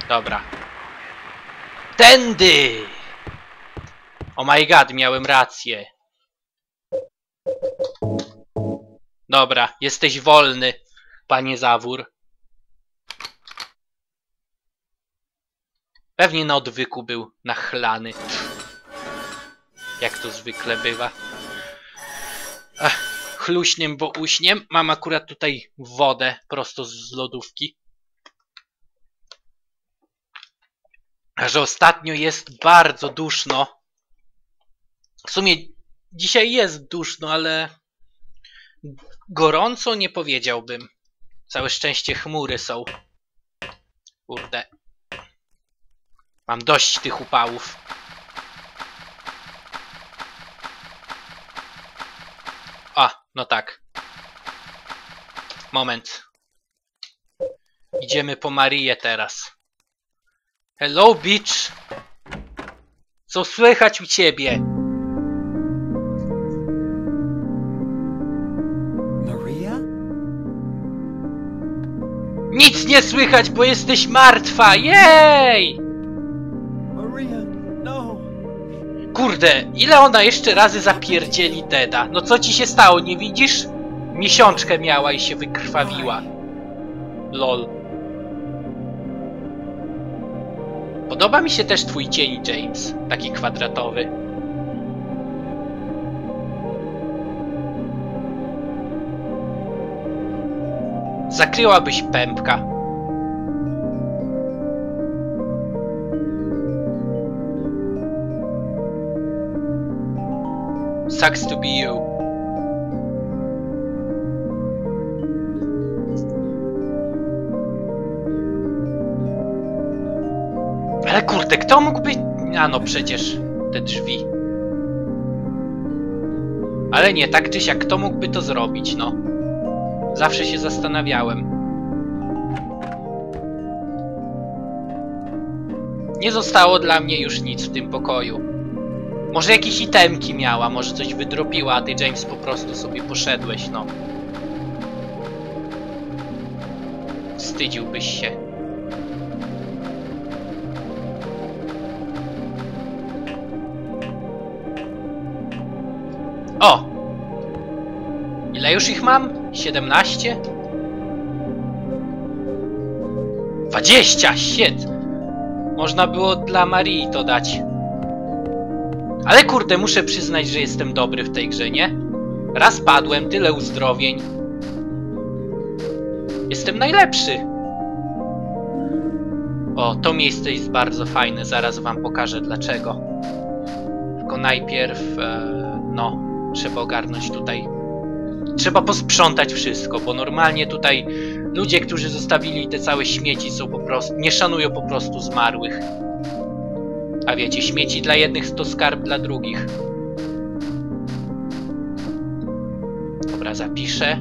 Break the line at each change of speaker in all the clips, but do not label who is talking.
Dobra. Tędy! Oh my god, miałem rację. Dobra, jesteś wolny, panie Zawór. Pewnie na odwyku był nachlany. Jak to zwykle bywa. Ach, chluśniem, bo uśniem. Mam akurat tutaj wodę prosto z lodówki. A że ostatnio jest bardzo duszno. W sumie dzisiaj jest duszno, ale gorąco nie powiedziałbym. Całe szczęście chmury są. Kurde. Mam dość tych upałów. A, no tak. Moment. Idziemy po Marię teraz. Hello, bitch! Co słychać u ciebie?
Maria?
Nic nie słychać, bo jesteś martwa! Jej!
Maria, no!
Kurde, ile ona jeszcze razy zapierdzieli Deda? No co ci się stało, nie widzisz? Miesiączkę miała i się wykrwawiła. Lol. Podoba mi się też twój cień, James. Taki kwadratowy. Zakryłabyś pępka. Sucks to be you. Ale kurde, kto mógłby... A no przecież te drzwi. Ale nie, tak czy siak, kto mógłby to zrobić, no? Zawsze się zastanawiałem. Nie zostało dla mnie już nic w tym pokoju. Może jakieś itemki miała, może coś wydropiła, a ty, James, po prostu sobie poszedłeś, no. Wstydziłbyś się. O! Ile już ich mam? 17? 20! Shit! Można było dla Marii to dać. Ale kurde, muszę przyznać, że jestem dobry w tej grze, nie? Raz padłem, tyle uzdrowień. Jestem najlepszy. O, to miejsce jest bardzo fajne, zaraz wam pokażę dlaczego. Tylko najpierw, no, trzeba ogarnąć tutaj. Trzeba posprzątać wszystko, bo normalnie tutaj ludzie, którzy zostawili te całe śmieci, są po prostu, nie szanują po prostu zmarłych. A wiecie, śmieci dla jednych to skarb dla drugich. Dobra, zapiszę.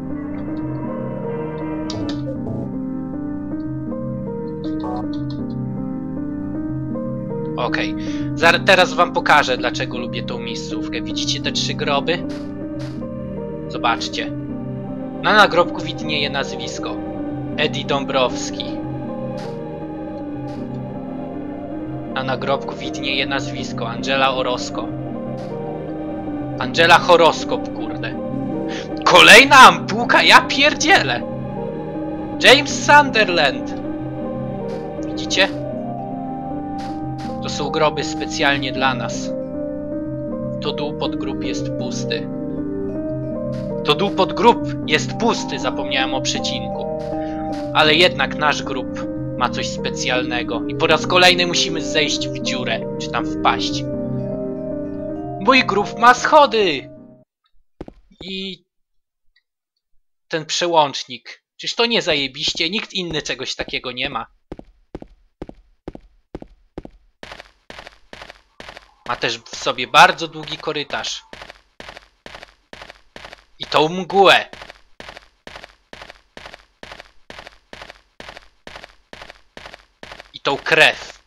Okej. Teraz wam pokażę, dlaczego lubię tą miejscówkę. Widzicie te 3 groby? Zobaczcie. Na nagrobku widnieje nazwisko. Eddie Dąbrowski. Na nagrobku widnieje nazwisko. Angela Orozco. Angela Horoskop, kurde. Kolejna ampułka? Ja pierdzielę! James Sunderland. Widzicie? To są groby specjalnie dla nas. To dół podgrób jest pusty. To dół podgrób jest pusty, zapomniałem o przecinku. Ale jednak nasz grób ma coś specjalnego. I po raz kolejny musimy zejść w dziurę, czy tam wpaść. Mój grób ma schody! I... ten przełącznik. Czyż to nie zajebiście? Nikt inny czegoś takiego nie ma. Ma też w sobie bardzo długi korytarz. I tą mgłę. I tą krew.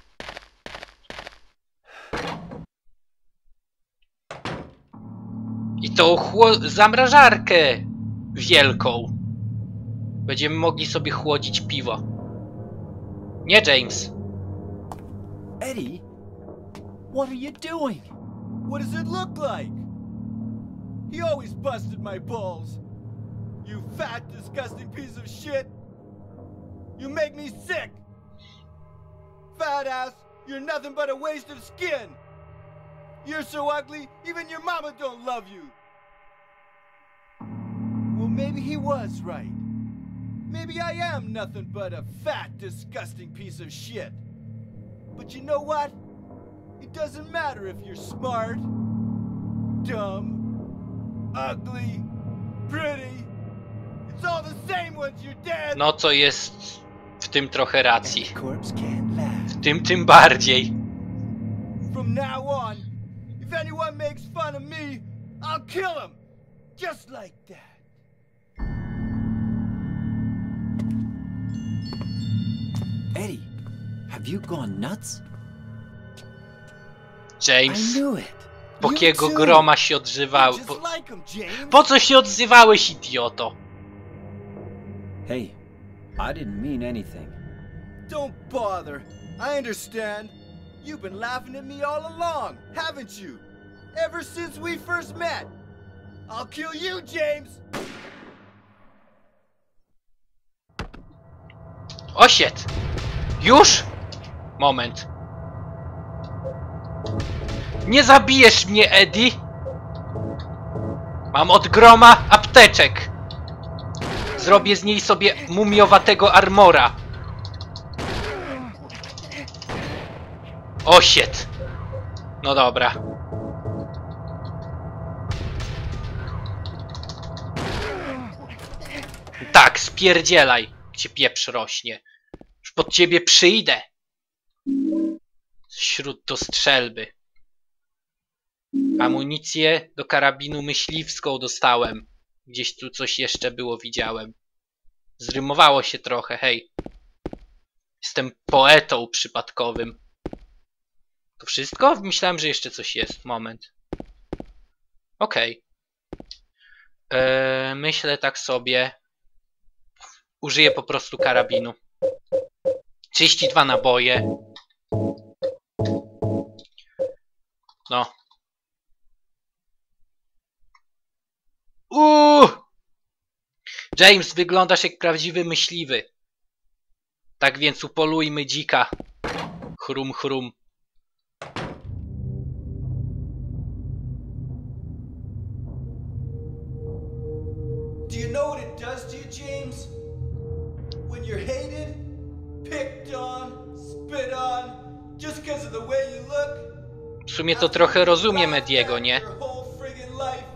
I tą zamrażarkę wielką. Będziemy mogli sobie chłodzić piwo. Nie James.
Eddie, what are you doing? What does it look like? He always busted my balls. You fat, disgusting piece of shit. You make me sick. Fat ass, you're nothing but a waste of skin. You're so ugly, even your mama don't love you. Well, maybe he was right. Maybe I am nothing but a fat, disgusting piece of shit. But you know what? It doesn't matter if you're smart, dumb, ugly, pretty. It's all the same once you're dead.
No to jest w tym trochę racji.
Corpse can't laugh.
W tym bardziej.
From now on, if anyone makes fun of me, I'll kill him. Just like that. Eddie, have you gone nuts?
James,
I knew it.
po
You
kiego
too.
groma się odzywały?
Just like him, James.
Po co się odzywałeś, idioto?
Hey, I didn't mean anything.
Don't bother. I understand. You've been laughing at me all along, haven't you? Ever since we first met. I'll kill you, James.
O shit! Już? Moment. Nie zabijesz mnie, Eddie! Mam od groma apteczek. Zrobię z niej sobie mumiowatego armora. O shit! No dobra. Tak, spierdzielaj, gdzie pieprz rośnie. Już pod ciebie przyjdę. Śród do strzelby. Amunicję do karabinu myśliwską dostałem. Gdzieś tu coś jeszcze było, widziałem. Zrymowało się trochę, hej. Jestem poetą przypadkowym. To wszystko? Myślałem, że jeszcze coś jest. Moment. Okej. Myślę tak sobie. Użyję po prostu karabinu. 32 naboje. No. James, wyglądasz jak prawdziwy myśliwy. Tak więc upolujmy dzika. Chrum, chrum.
Do you know what it does to you, James? When you're hated, picked on, spit on, just because of the way you look.
W sumie to trochę rozumiem Ediego, nie?
Your whole friggin' life.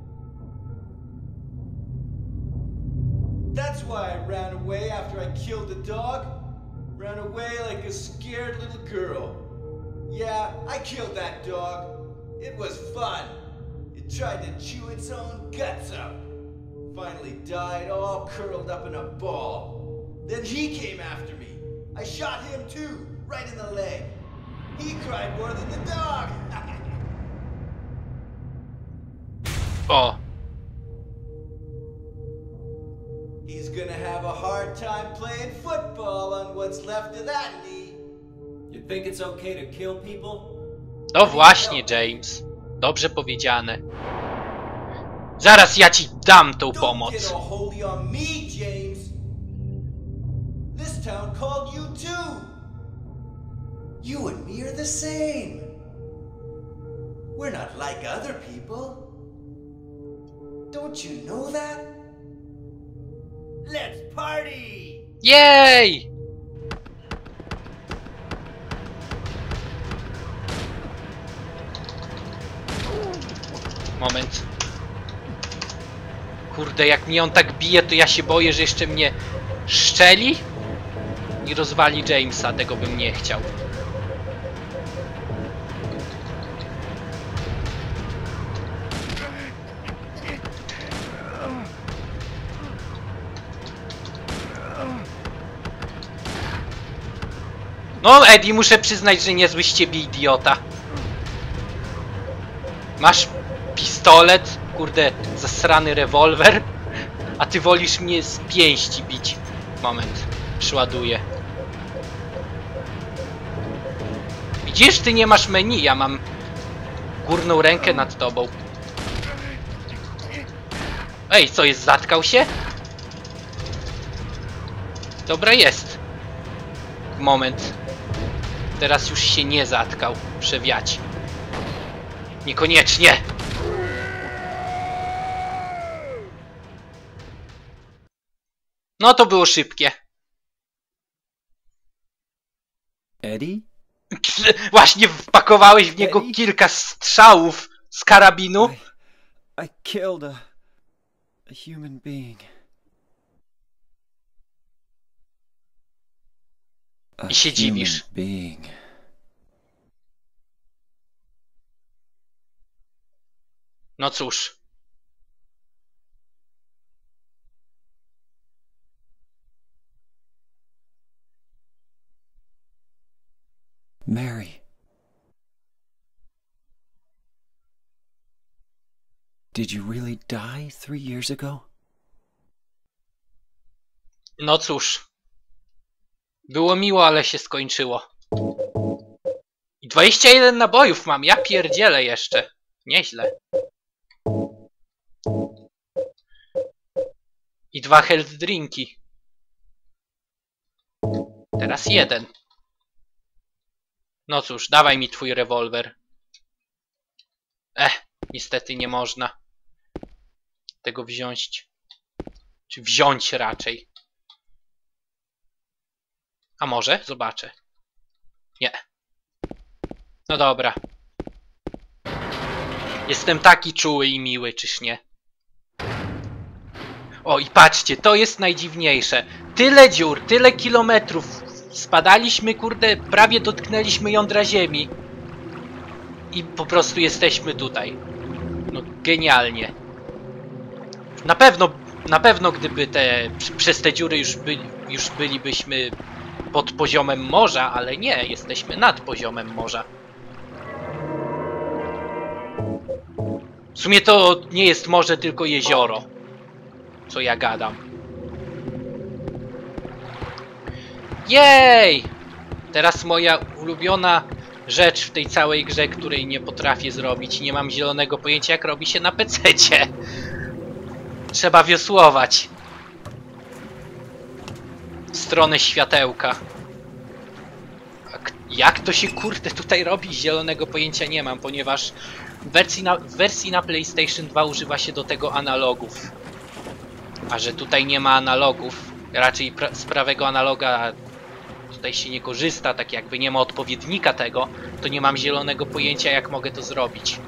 That's why I ran away after I killed the dog. Ran away like a scared little girl. Yeah, I killed that dog. It was fun. It tried to chew its own guts up. Finally died all curled up in a ball. Then he came after me. I shot him too, right in the leg. He cried more than the dog.
O,
He's gonna have a hard time playing football on what's left of that knee.
You think it's okay to kill people?
no właśnie, James. Dobrze powiedziane. Zaraz ja ci dam tą
Don't get
pomoc.
all holy on me, James. This town called you too. You and me are the same. We're not like other people. Don't you know that? Let's party!
Jej! Moment. Kurde, jak mnie on tak bije, to ja się boję, że jeszcze mnie szczeli i rozwali Jamesa. Tego bym nie chciał. No, Eddie, muszę przyznać, że niezły z ciebie idiota. Masz pistolet, kurde, zasrany rewolwer, a ty wolisz mnie z pięści bić. Moment, przyładuję. Widzisz, ty nie masz menu, ja mam górną rękę nad tobą. Ej, co jest? Zatkał się? Dobra, jest. Moment. Teraz już się nie zatkał. Przewiać. Niekoniecznie. No to było szybkie.
Eddie?
Właśnie wpakowałeś w niego kilka strzałów z karabinu.
I killed a human being.
I się dziwisz.
Being.
No cóż.
Mary. Did you really die 3 years ago?
No cóż. Było miło, ale się skończyło. I 21 nabojów mam, ja pierdzielę jeszcze. Nieźle. I 2 health drinki. Teraz 1. No cóż, dawaj mi twój rewolwer. Niestety nie można tego wziąć. Czy wziąć raczej. A może? Zobaczę. Nie. No dobra. Jestem taki czuły i miły, czyż nie? O, i patrzcie, to jest najdziwniejsze. Tyle dziur, tyle kilometrów. Spadaliśmy, kurde, prawie dotknęliśmy jądra ziemi. I po prostu jesteśmy tutaj. No, genialnie. Na pewno gdyby przez te dziury już bylibyśmy pod poziomem morza, ale nie, jesteśmy nad poziomem morza. W sumie to nie jest morze, tylko jezioro. Co ja gadam. Jej! Teraz moja ulubiona rzecz w tej całej grze, której nie potrafię zrobić. Nie mam zielonego pojęcia, jak robi się na pececie. Trzeba wiosłować w stronę światełka. Jak to się kurde tutaj robi? Zielonego pojęcia nie mam, ponieważ w wersji na PlayStation 2 używa się do tego analogów. A że tutaj nie ma analogów, raczej z prawego analoga tutaj się nie korzysta, tak jakby nie ma odpowiednika tego, to nie mam zielonego pojęcia, jak mogę to zrobić.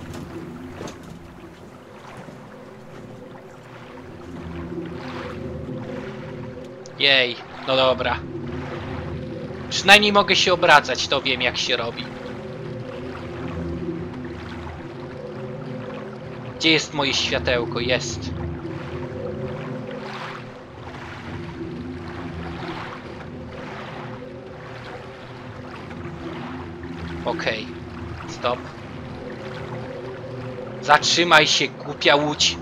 Jej, no dobra. Przynajmniej mogę się obracać, to wiem, jak się robi. Gdzie jest moje światełko? Jest. Okej. Stop. Zatrzymaj się, głupia łódź.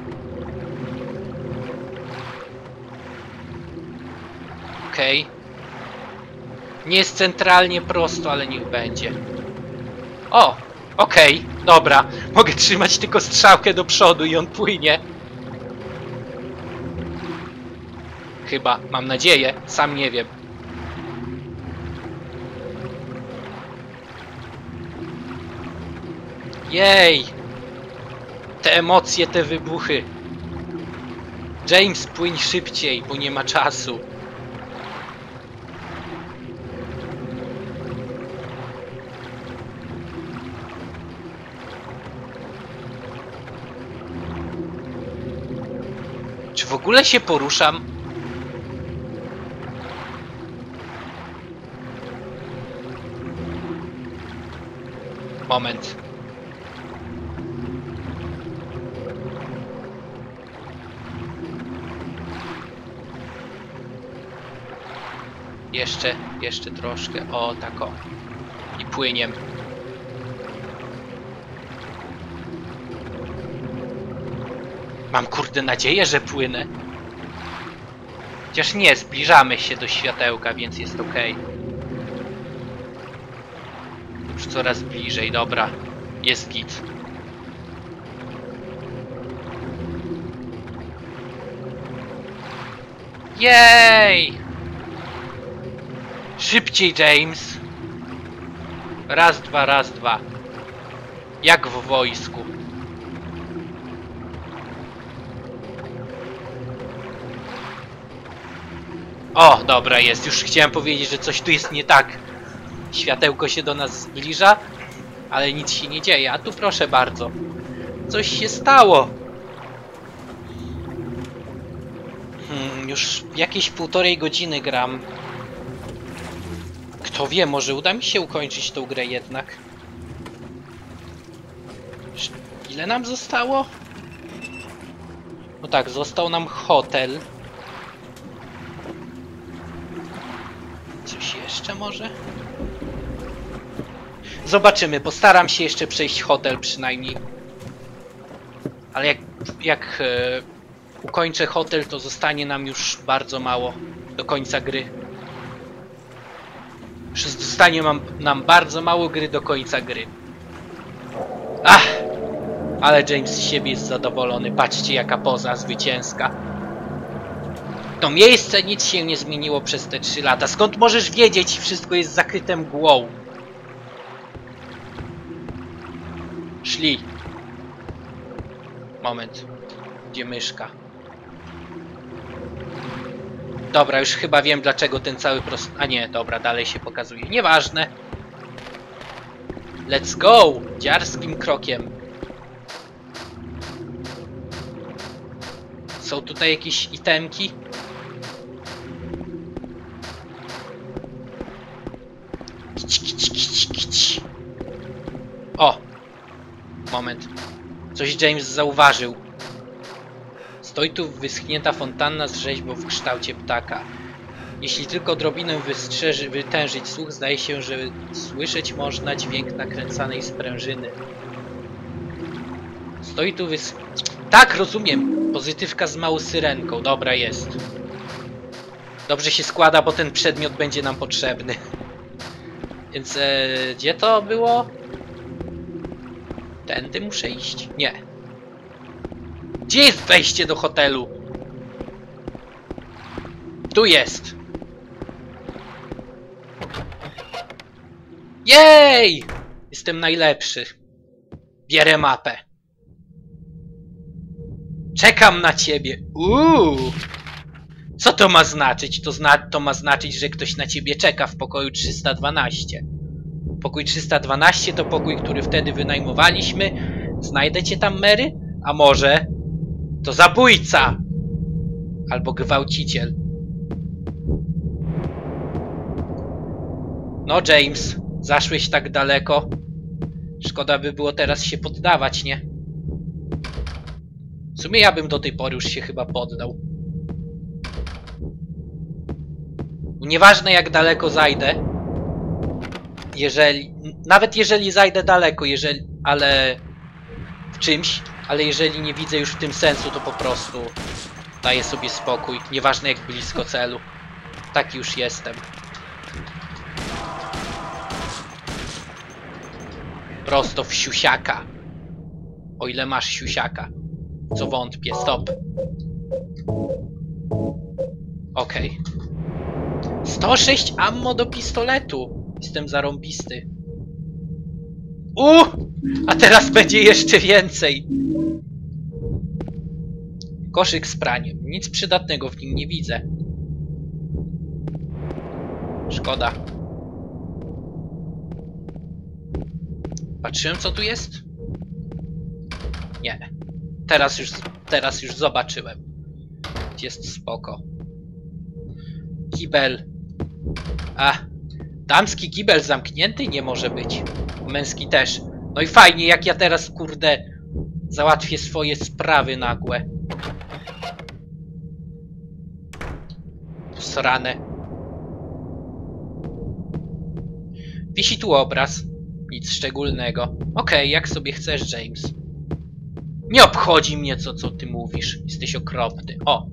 Okej. Nie jest centralnie prosto, ale niech będzie. O! Okej, dobra. Mogę trzymać tylko strzałkę do przodu i on płynie. Chyba, mam nadzieję. Sam nie wiem. Jej! Te emocje, te wybuchy. James, płyń szybciej, bo nie ma czasu. Czy w ogóle się poruszam? Moment. Jeszcze troszkę. O, tak o. I płyniem. Mam kurde nadzieję, że płynę. Chociaż nie, zbliżamy się do światełka, więc jest ok. Już coraz bliżej, dobra. Jest git. Jej! Szybciej, James! Raz, dwa, raz, dwa. Jak w wojsku. O, dobra, jest. Już chciałem powiedzieć, że coś tu jest nie tak. Światełko się do nas zbliża, ale nic się nie dzieje. A tu proszę bardzo. Coś się stało. Już jakieś 1,5 godziny gram. Kto wie, może uda mi się ukończyć tą grę jednak. Ile nam zostało? No tak, został nam hotel. Coś jeszcze może? Zobaczymy, postaram się jeszcze przejść hotel przynajmniej. Ale jak ukończę hotel, to zostanie nam już bardzo mało do końca gry. Zostanie nam bardzo mało gry do końca gry. Ach! Ale James z siebie jest zadowolony. Patrzcie, jaka poza zwycięska. To miejsce, nic się nie zmieniło przez te 3 lata. Skąd możesz wiedzieć? Wszystko jest zakryte mgłą. Szli. Moment. Gdzie myszka? Dobra, już chyba wiem, dlaczego ten cały A nie, dobra, dalej się pokazuje. Nieważne. Let's go! Dziarskim krokiem. Są tutaj jakieś itemki? O! Moment. Coś James zauważył. Stoi tu wyschnięta fontanna z rzeźbą w kształcie ptaka. Jeśli tylko odrobinę wytężyć słuch, zdaje się, że słyszeć można dźwięk nakręcanej sprężyny. Stoi tu Tak, rozumiem. Pozytywka z małą syrenką. Dobra, jest. Dobrze się składa, bo ten przedmiot będzie nam potrzebny. Więc gdzie to było? Tędy muszę iść? Nie. Gdzie jest wejście do hotelu? Tu jest. Jej! Jestem najlepszy. Bierę mapę. Czekam na ciebie. Co to ma znaczyć? To ma znaczyć, że ktoś na ciebie czeka w pokoju 312. Pokój 312 to pokój, który wtedy wynajmowaliśmy. Znajdę cię tam, Mary? A może to zabójca? Albo gwałciciel. No, James, zaszłeś tak daleko. Szkoda by było teraz się poddawać, nie? W sumie ja bym do tej pory już się chyba poddał. Nieważne jak daleko zajdę. Nawet jeżeli zajdę daleko, ale w czymś, ale jeżeli nie widzę już w tym sensu, to po prostu daję sobie spokój. Nieważne jak blisko celu. Taki już jestem. Prosto w siusiaka. O ile masz siusiaka. Co wątpię. Stop. Okej. 106 ammo do pistoletu. Jestem zarąbisty. A teraz będzie jeszcze więcej. Koszyk z praniem. Nic przydatnego w nim nie widzę. Szkoda. Patrzyłem, co tu jest? Nie. Teraz już zobaczyłem. Jest spoko. Kibel. Damski kibel zamknięty nie może być. Męski też. No i fajnie, jak ja teraz, kurde, załatwię swoje sprawy nagłe. Srane. Wisi tu obraz. Nic szczególnego. Okej, jak sobie chcesz, James. Nie obchodzi mnie, co ty mówisz. Jesteś okropny. O!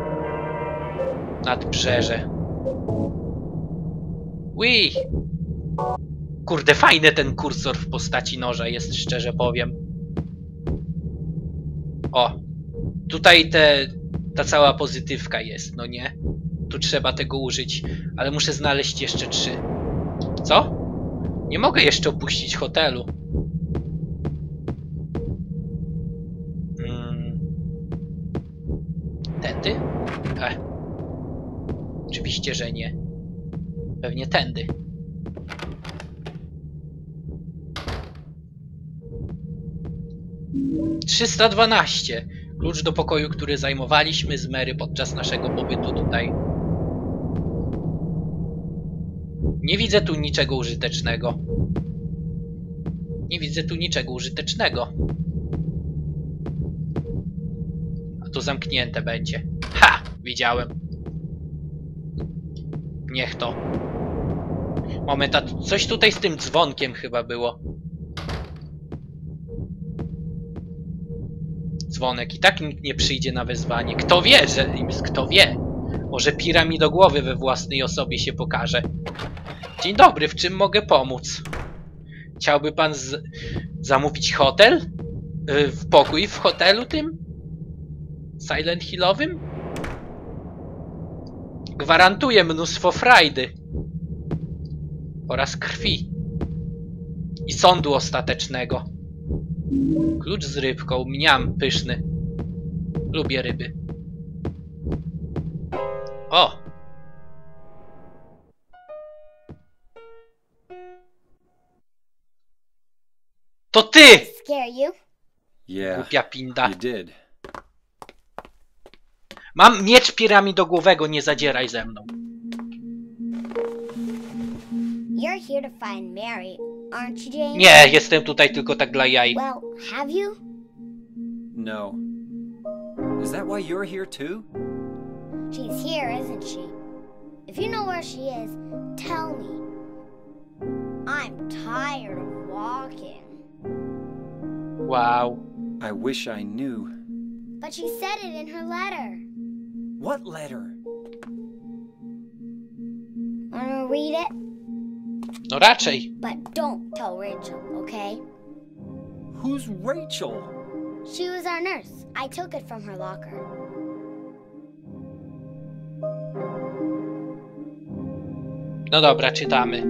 Nadbrzeże. Ui! Kurde, fajny ten kursor w postaci noża jest, szczerze powiem. O, tutaj ta cała pozytywka jest, no nie? Tu trzeba tego użyć, ale muszę znaleźć jeszcze 3. Co? Nie mogę jeszcze opuścić hotelu. Tędy? Oczywiście, że nie. Pewnie tędy. $312. Klucz do pokoju, który zajmowaliśmy z Mary podczas naszego pobytu tutaj. Nie widzę tu niczego użytecznego. Nie widzę tu niczego użytecznego. A tu zamknięte będzie. Ha! Widziałem. Niech to. Moment, a coś tutaj z tym dzwonkiem chyba było. Dzwonek. I tak nikt nie przyjdzie na wezwanie. Kto wie, że... Kto wie? Może piramidogłowy we własnej osobie się pokaże. Dzień dobry, w czym mogę pomóc? Chciałby pan zamówić hotel? W pokój w hotelu tym? Silent Hillowym? Gwarantuję mnóstwo frajdy. Oraz krwi. I sądu ostatecznego. Klucz z rybką. Mniam, pyszny. Lubię ryby. O! To ty!
Scare you?
Yeah,
Głupia pinda.
you did.
Mam miecz piramidogłowego, nie zadzieraj ze mną.
You're here to find Mary, aren't you, James?
Nie, jestem tutaj tylko tak dla jaj.
Well, have you?
No. Is that why you're here too?
She's here, isn't she? If you know where she is, tell me. I'm tired of walking.
Wow.
I wish I knew.
But she said it in her letter.
What letter?
Wanna read it?
No raczej.
But don't tell Rachel, okay?
Who's Rachel?
She was our nurse. I took it from her locker.
No dobra, czytamy.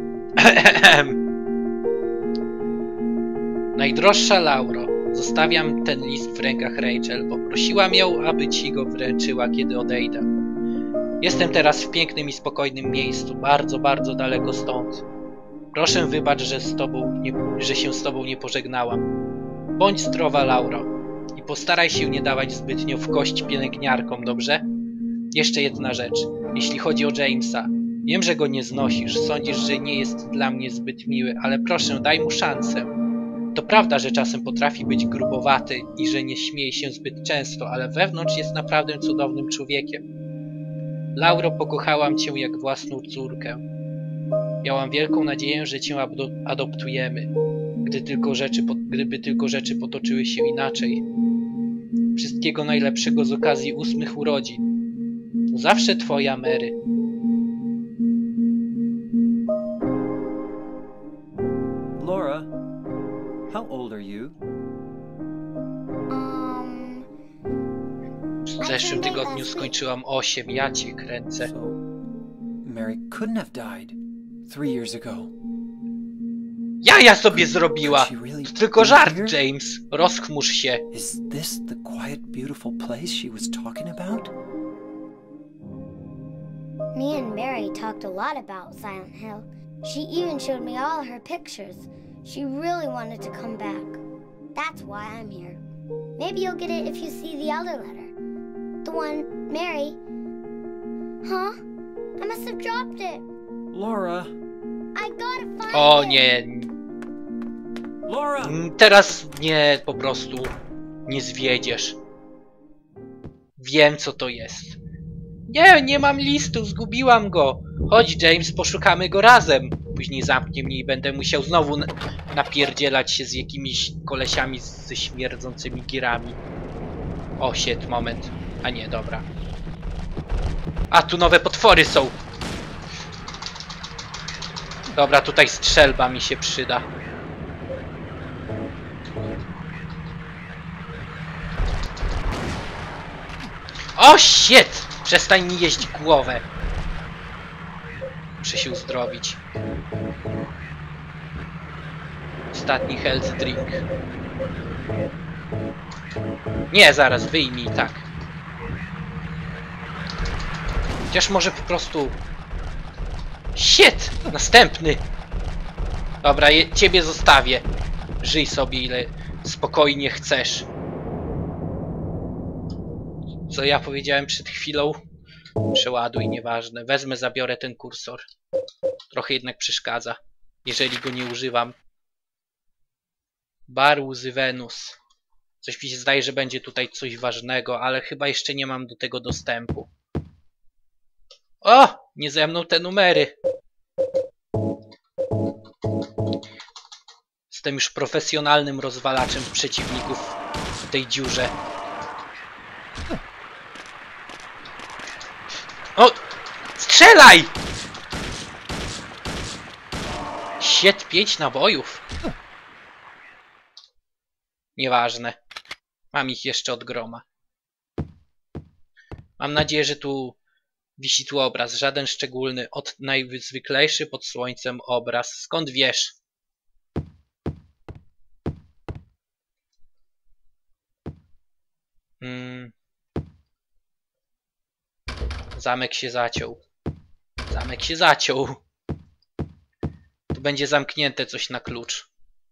Najdroższa Lauro, zostawiam ten list w rękach Rachel. Poprosiłam ją, aby ci go wręczyła, kiedy odejdę. Jestem teraz w pięknym i spokojnym miejscu, bardzo, bardzo daleko stąd. Proszę wybacz, że się z tobą nie pożegnałam. Bądź zdrowa, Lauro. I postaraj się nie dawać zbytnio w kość pielęgniarkom, dobrze? Jeszcze jedna rzecz. Jeśli chodzi o Jamesa. Wiem, że go nie znosisz. Sądzisz, że nie jest dla mnie zbyt miły, ale proszę, daj mu szansę. To prawda, że czasem potrafi być grubowaty i że nie śmieje się zbyt często, ale wewnątrz jest naprawdę cudownym człowiekiem. Lauro, pokochałam cię jak własną córkę. Miałam wielką nadzieję, że cię adoptujemy, gdyby tylko rzeczy potoczyły się inaczej. Wszystkiego najlepszego z okazji 8 urodzin. Zawsze twoja Mary.
Laura, how old are you?
W zeszłym tygodniu skończyłam 8, ja cię kręcę.
So, Mary couldn't have died 3 years ago.
Jaja sobie zrobiła! To tylko żart, James. Rozchmurz się.
Is this the quiet, beautiful place she was talking about?
Me and Mary talked a lot about Silent Hill. She even showed me all her pictures. She really wanted to come back. That's why I'm here. Maybe you'll get it if you see the other letter. The one, Mary. Huh? I must have dropped it.
Laura!
I gotta find
O
it.
nie.
Laura!
Teraz nie, po prostu nie zwiedziesz. Wiem, co to jest. Nie, nie mam listu, zgubiłam go. Chodź, James, poszukamy go razem. Później zamknie mnie i będę musiał znowu napierdzielać się z jakimiś kolesiami ze śmierdzącymi girami. O, shit, moment. A nie, dobra. A, tu nowe potwory są. Dobra, tutaj strzelba mi się przyda. O, shit! Przestań mi jeść głowę. Muszę się uzdrowić. Ostatni health drink. Nie, zaraz, wyjmij, tak. Chociaż może po prostu... Shit! Następny! Dobra, ciebie zostawię. Żyj sobie ile spokojnie chcesz. Co ja powiedziałem przed chwilą? Przeładuj, nieważne. Wezmę, zabiorę ten kursor. Trochę jednak przeszkadza, jeżeli go nie używam. Bar łzy Wenus. Coś mi się zdaje, że będzie tutaj coś ważnego, ale chyba jeszcze nie mam do tego dostępu. O! Nie ze mną te numery. Jestem już profesjonalnym rozwalaczem przeciwników w tej dziurze. O! Strzelaj! Shit, 5 nabojów. Nieważne. Mam ich jeszcze od groma. Mam nadzieję, że tu wisi tu obraz. Żaden szczególny. Od najzwyklejszy pod słońcem obraz. Skąd wiesz? Zamek się zaciął. Zamek się zaciął. Tu będzie zamknięte coś na klucz.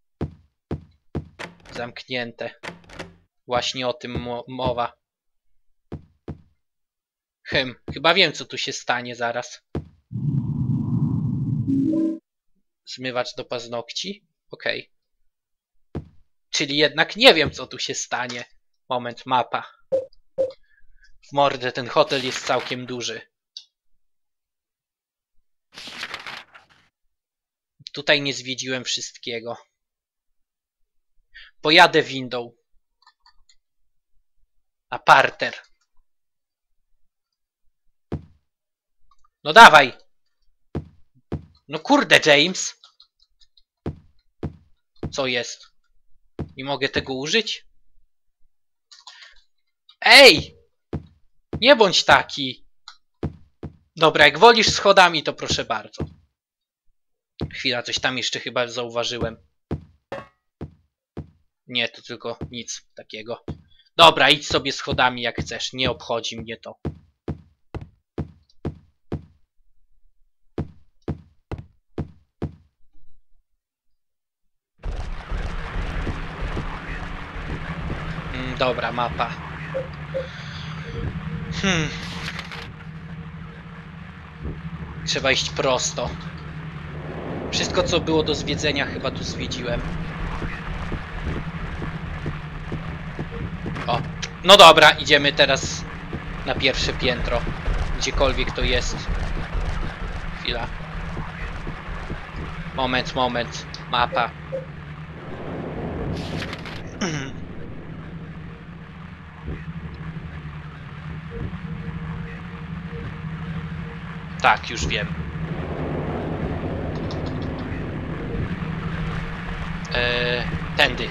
Zamknięte. Właśnie o tym mowa. Chyba wiem, co tu się stanie zaraz. Zmywacz do paznokci? Okej. Czyli jednak nie wiem, co tu się stanie. Moment, mapa. W mordę, ten hotel jest całkiem duży. Tutaj nie zwiedziłem wszystkiego. Pojadę windą. Na parter. No dawaj! No kurde, James! Co jest? Nie mogę tego użyć? Ej! Nie bądź taki! Dobra, jak wolisz schodami, to proszę bardzo. Chwila, coś tam jeszcze chyba zauważyłem. Nie, to tylko nic takiego. Dobra, idź sobie schodami jak chcesz. Nie obchodzi mnie to. Dobra, mapa. Trzeba iść prosto. Wszystko, co było do zwiedzenia, chyba tu zwiedziłem. O, no dobra, idziemy teraz na pierwsze piętro. Gdziekolwiek to jest. Chwila. Moment. Mapa. Tak, już wiem. Tędy.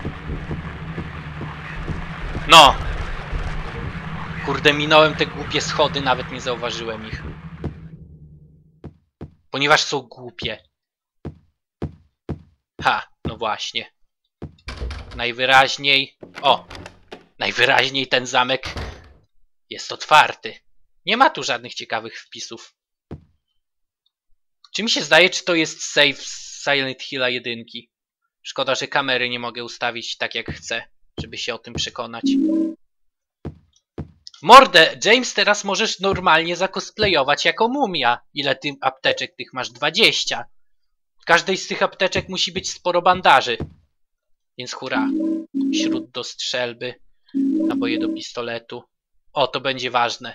No! Kurde, minąłem te głupie schody, nawet nie zauważyłem ich. Ponieważ są głupie. Ha, no właśnie. Najwyraźniej... O! Najwyraźniej ten zamek jest otwarty. Nie ma tu żadnych ciekawych wpisów. Czy mi się zdaje, czy to jest save z Silent Hilla 1? Szkoda, że kamery nie mogę ustawić tak jak chcę, żeby się o tym przekonać. Mordę! James, teraz możesz normalnie zakosplayować jako mumia. Ile ty apteczek tych masz? 20. W każdej z tych apteczek musi być sporo bandaży. Więc hurra. Śrut do strzelby. Naboje do pistoletu. O, to będzie ważne.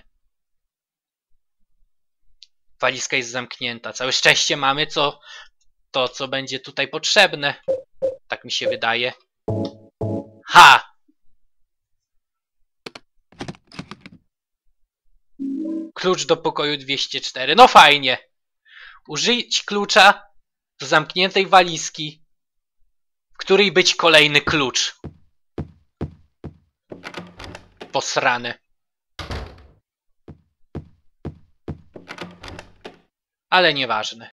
Walizka jest zamknięta. Całe szczęście mamy to, co będzie tutaj potrzebne. Tak mi się wydaje. Ha! Klucz do pokoju 204. No fajnie. Użyć klucza do zamkniętej walizki, w której być kolejny klucz. Posrane. Ale nieważne.